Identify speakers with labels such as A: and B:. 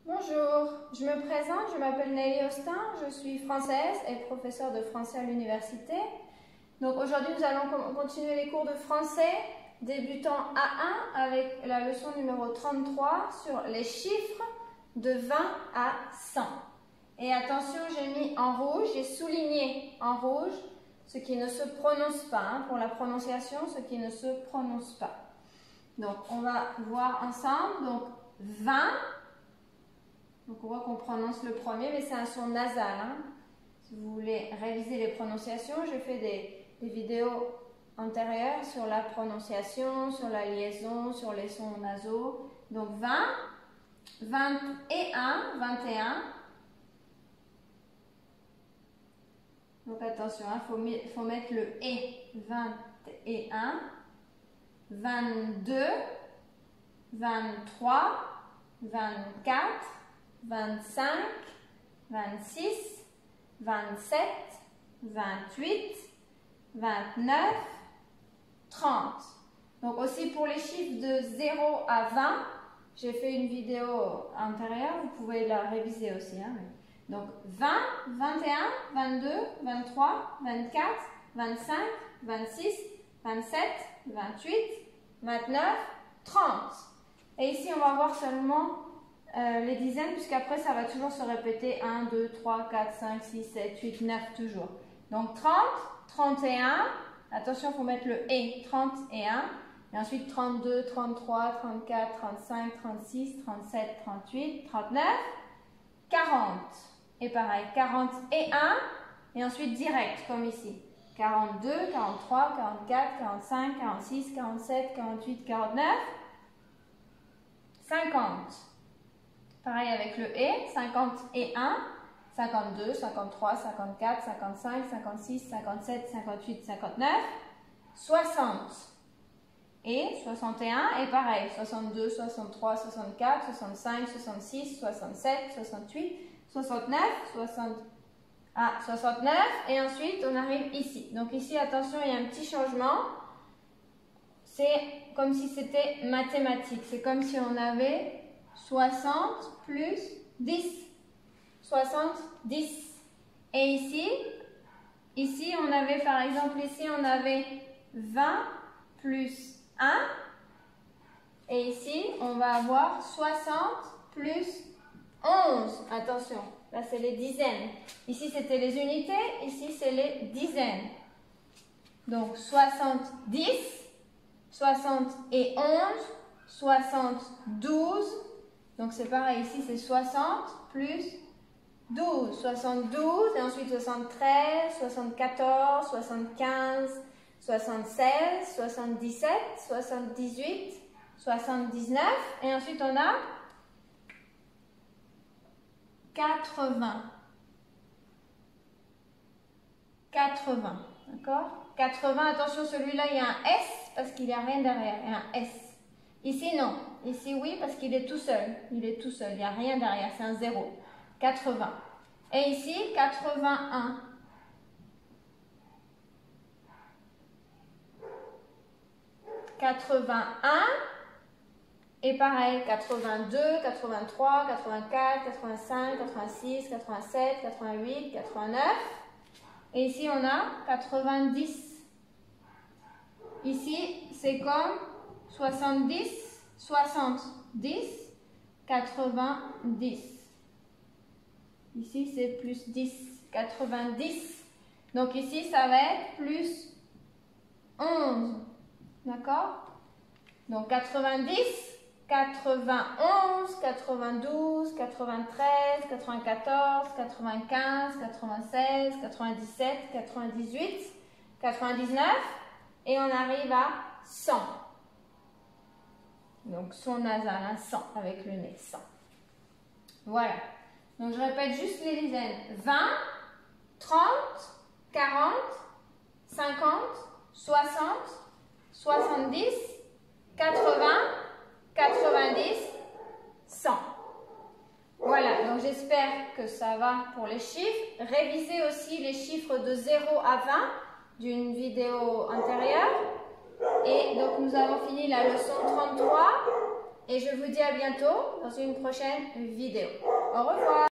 A: Bonjour, je me présente, je m'appelle Nelly Austin, je suis française et professeure de français à l'université. Donc aujourd'hui nous allons continuer les cours de français débutant A1 avec la leçon numéro 33 sur les chiffres de 20 à 100. Et attention, j'ai mis en rouge, j'ai souligné en rouge ce qui ne se prononce pas, pour la prononciation, ce qui ne se prononce pas. Donc on va voir ensemble, donc 20. Donc on voit qu'on prononce le premier, mais c'est un son nasal. Si vous voulez réviser les prononciations, j'ai fait des vidéos antérieures sur la prononciation, sur la liaison, sur les sons nasaux. Donc 20, 21, 21. Donc attention, faut mettre le « et ». 21, 22, 23, 24, 25, 26, 27, 28, 29, 30. Donc aussi pour les chiffres de 0 à 20, j'ai fait une vidéo antérieure, vous pouvez la réviser aussi. Donc 20, 21, 22, 23, 24, 25, 26, 27, 28, 29, 30. Et ici on va voir seulement les dizaines, puisqu'après ça va toujours se répéter 1, 2, 3, 4, 5, 6, 7, 8, 9 toujours. Donc 30, 31, attention il faut mettre le « et », 31, et ensuite 32, 33, 34, 35, 36, 37, 38, 39, 40. Et pareil, 41, et ensuite direct, comme ici. 42, 43, 44, 45, 46, 47, 48, 49, 50. Pareil avec le « et », 51, 52, 53, 54, 55, 56, 57, 58, 59, 60. Et 61, et pareil, 62, 63, 64, 65, 66, 67, 68, 69, 69, et ensuite on arrive ici. Donc ici, attention, il y a un petit changement. C'est comme si c'était mathématique. C'est comme si on avait 60 plus 10. 70. Et ici on avait, par exemple, ici on avait 20 plus 1. Et ici, on va avoir 60 plus 11. Attention, là c'est les dizaines. Ici c'était les unités, ici c'est les dizaines. Donc 70, 71, 72. Donc c'est pareil, ici c'est 60 plus 12. 72 et ensuite 73, 74, 75, 76, 77, 78, 79. Et ensuite on a 80. 80, d'accord? 80, attention, celui-là, il y a un S parce qu'il n'y a rien derrière, il y a un S. Ici, non. Ici, oui, parce qu'il est tout seul. Il est tout seul, il n'y a rien derrière, c'est un 0. 80. Et ici, 81. 81. Et pareil, 82, 83, 84, 85, 86, 87, 88, 89. Et ici, on a 90. Ici, c'est comme 70, 70, 90. Ici, c'est plus 10, 90. Donc ici, ça va être plus 11. D'accord? Donc 90, 91, 92, 93, 94, 95, 96, 97, 98, 99 et on arrive à 100. Donc son nasal, 100 avec le nez, 100. Voilà. Donc je répète juste les dizaines. 20, 30, 40, 50, 60, 70, 80, 90, 100. Voilà, donc j'espère que ça va pour les chiffres. Révisez aussi les chiffres de 0 à 20 d'une vidéo antérieure. Et donc nous avons fini la leçon 33. et je vous dis à bientôt dans une prochaine vidéo. Au revoir!